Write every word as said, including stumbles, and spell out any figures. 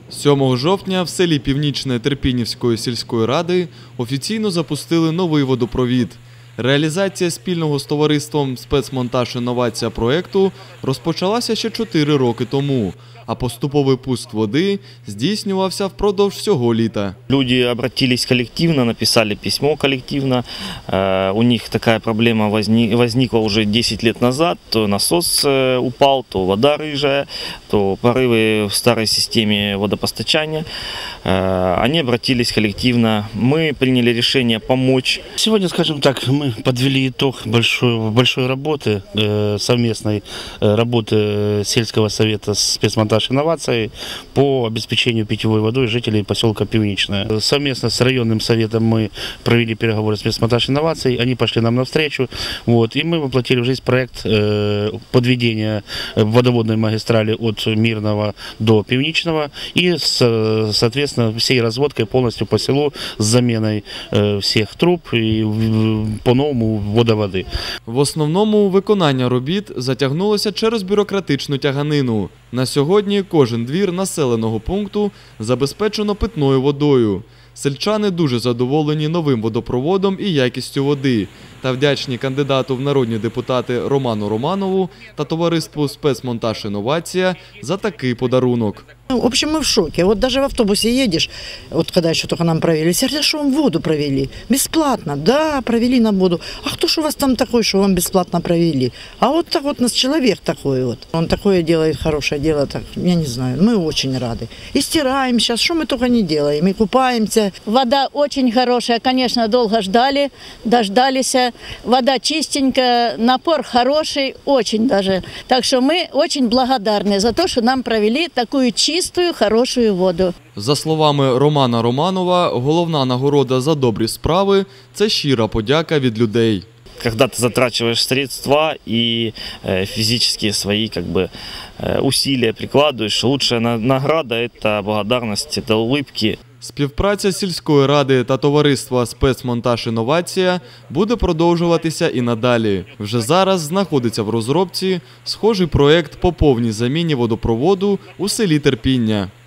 сьомого жовтня в селі Північне Терпінівської сільської ради офіційно запустили новий водопровід. Реалізація спільного з товариством «Спецмонтаж інновація» проєкту розпочалася ще чотири роки тому, а поступовий пуск води здійснювався впродовж всього літа. Люди обратились коллективно, написали письмо коллективно. У них такая проблема возникла уже десять лет назад. То насос упал, то вода рыжая, то порывы в старой системе водопостачания. Они обратились коллективно. Мы приняли решение помочь. Сегодня, скажем так, мы подвели итог большой, большой работы, совместной работы сельского совета с спецмонтаж инноваций по обеспечению питьевой водой жителей поселка Пивничное. Совместно с районным советом мы провели переговоры с спецмонтаж инноваций, они пошли нам навстречу, вот, и мы воплотили в жизнь проект подведения водоводной магистрали от Мирного до Пивничного и, соответственно, всей разводкой полностью по селу с заменой всех труб и по-новому водоводи. В основному виконання робіт затягнулося через бюрократичну тяганину. На сьогодні кожен двір населеного пункту забезпечено питною водою. Сельчани дуже задоволені новим водопроводом і якістю води та вдячні кандидату в народні депутати Роману Романову та товариству «Спецмонтаж інновація» за такий подарунок. В общем, мы в шоке. Вот даже в автобусе едешь, вот когда еще только нам провели, сердце, что вам воду провели. Бесплатно, да, провели нам воду. А кто ж у вас там такой, что вам бесплатно провели? А вот так вот у нас человек такой вот. Он такое делает, хорошее дело, так, я не знаю, мы очень рады. И стираем сейчас, что мы только не делаем, и купаемся. Вода очень хорошая, конечно, долго ждали, дождались. Вода чистенькая, напор хороший, очень даже. Так что мы очень благодарны за то, что нам провели такую чистую, чистую, хорошую воду. За словами Романа Романова, головна нагорода за добрі справи – це щира подяка від людей. Когда ты затрачиваешь средства и физические свои как бы, усилия прикладываешь, лучшая награда – это благодарность, это улыбки. Співпраця сільської ради та товариства «Спецмонтаж інновація» буде продовжуватися і надалі. Вже зараз знаходиться в розробці схожий проєкт по повній заміні водопроводу у селі Терпіння.